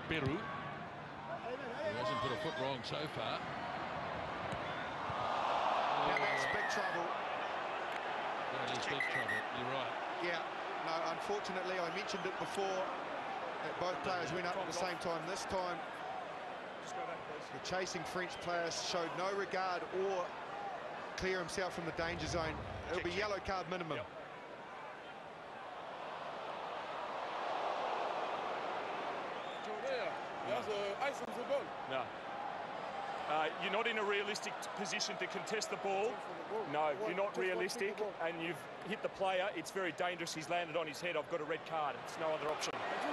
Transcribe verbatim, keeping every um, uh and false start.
Beru, who hasn't put a foot wrong so far. Now that's big trouble. That is big trouble, you're right. Yeah, no, unfortunately, I mentioned it before, that both players went up at the same time. This time, the chasing French player showed no regard or clear himself from the danger zone. It'll be yellow card minimum. Yep. No. Uh, you're not in a realistic position to contest the ball. No, you're not realistic, and you've hit the player. It's very dangerous. He's landed on his head. I've got a red card. It's no other option.